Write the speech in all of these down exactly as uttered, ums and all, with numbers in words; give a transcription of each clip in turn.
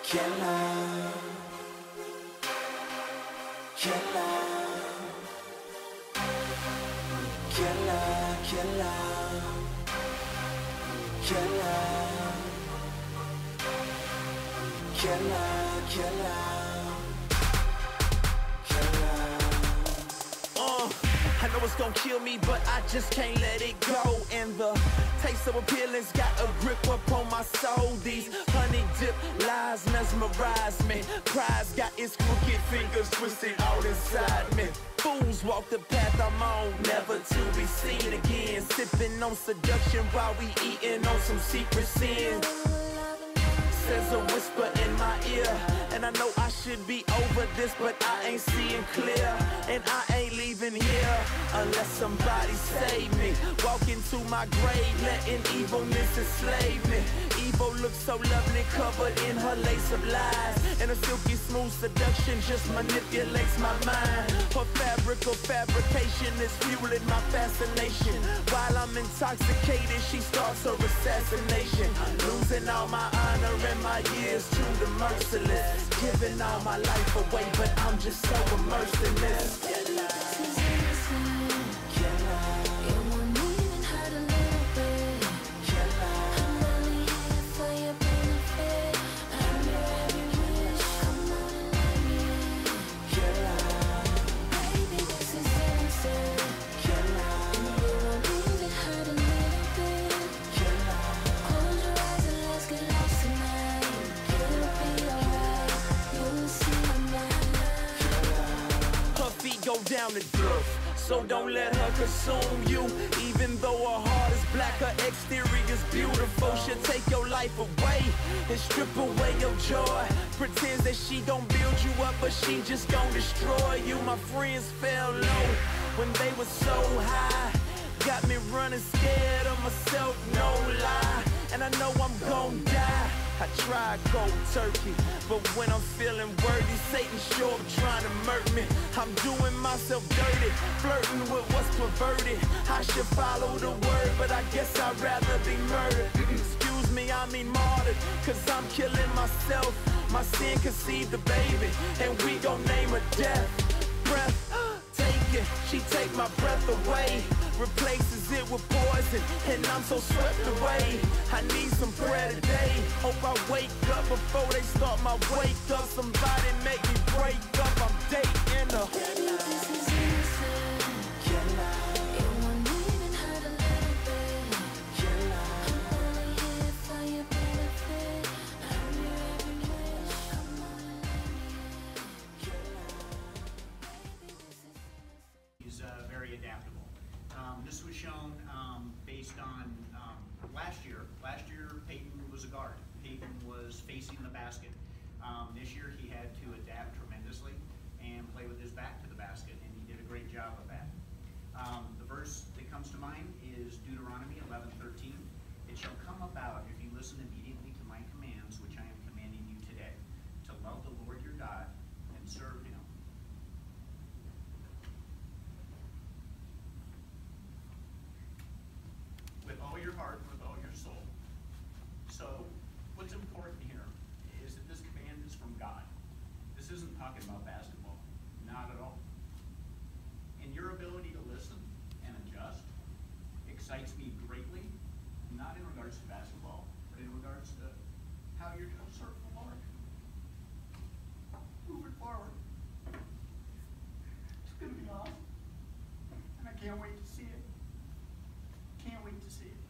Killer, killer, killer, killer, killer, killer, killer, killer. Uh, I know it's gonna kill me, but I just can't let it go. And the taste of appealing's got a grip upon my soul. These honey dip lies mesmerize me. Pride's got its crooked fingers twisted all inside me. Fools walk the path I'm on, never to be seen again. Sipping on seduction while we eating on some secret sins. Says a whisper in my ear, and I know I should be over this, but I ain't seeing clear. And I ain't leaving here unless somebody save me. Walk into my grave, letting evilness enslave me. Evil looks so lovely, covered in her lace of lies, and a silky smooth seduction just manipulates my mind. Her fabric of fabrication is fueling my fascination. While I'm intoxicated, she starts her assassination. Losing all my honor and my years to the merciless. Giving all my life away, but I'm just so immersed in this. Killer, go down the dirt, so don't let her consume you. Even though her heart is black, her exterior's beautiful. She'll take your life away and strip away your joy. Pretends that she gon' build you up, but she just gon' destroy you. My friends fell low when they were so high, got me running scared of myself, no lie. And I know I'm gon' die. I tried cold turkey, but when I'm feeling worthy, Satan sure trying to murder me. I'm doing myself dirty, flirting with what's perverted. I should follow the word, but I guess I'd rather be murdered. Excuse me, I mean martyred, cause I'm killing myself. My sin conceived a baby, and we gon' name her death. Breath, take it, she take my breath away, replaces it with poison, and I'm so swept away. I need some prayer today. Hope I wake up before they start my wake up. Somebody make me break up, I'm dating her. this is innocent. Killer, it won't even hurt a little bit. Killer, I'm only here for your benefit. I'm your every wish. Come on and let me in. Killer, baby, this is innocent. He's uh, very adaptable. Um, this was shown um, based on um, last year. Last year, Peyton was a guard. Peyton was facing the basket. Um, this year, he had to adapt tremendously and play with his back to the basket, and he did a great job of that. Um, the verse that comes to mind is Deuteronomy eleven thirteen. It shall come about if you listen immediately to my commands, which I am commanding you today, to love the Lord your God and serve him with all your heart and with all your soul. So what's important here is that this command is from God. This isn't talking about basketball, not at all. And your ability to listen and adjust excites me greatly, not in regards to basketball, but in regards to how you're going to serve the Lord. Moving forward. It's going to be awesome. And I can't wait to see it. Can't wait to see it.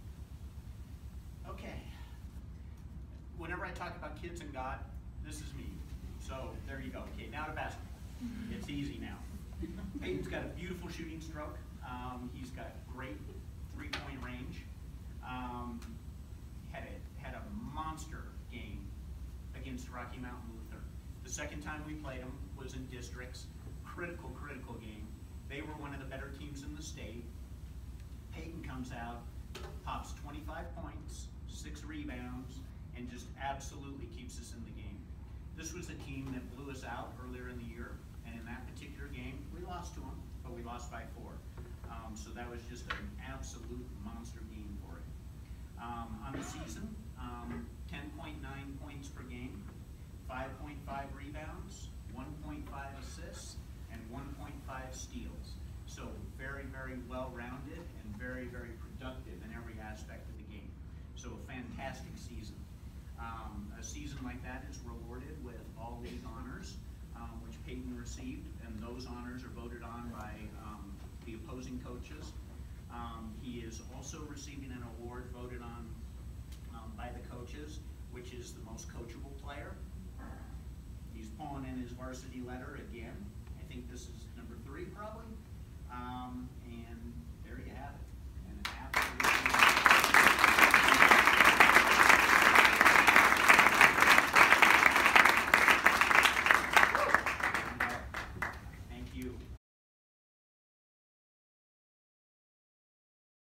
Okay. Whenever I talk about kids and God, this is me. So there you go. Okay, now to basketball. It's easy now. Peyton's got a beautiful shooting stroke. Um, he's got great three-point range. Um, had a had a monster game against Rocky Mountain Lutheran. The second time we played them was in districts. Critical, critical game. They were one of the better teams in the state. Peyton comes out, pops twenty-five points, six rebounds, and just absolutely keeps us in the game. This was a team that blew us out earlier in the year, and in that particular game, we lost to them, but we lost by four. Um, so that was just an absolute monster game for it. Um, on the season, um, ten point nine points per game, five point five rebounds, one point five assists, and one point five steals. So very, very well-rounded and very, very productive in every aspect of the game. So a fantastic season. Um, a season like that is rewarded with all league honors, um, which Peyton received, and those honors are voted on by um, the opposing coaches. Um, he is also receiving an award voted on um, by the coaches, which is the most coachable player. He's pulling in his varsity letter again. I think this is number three, probably.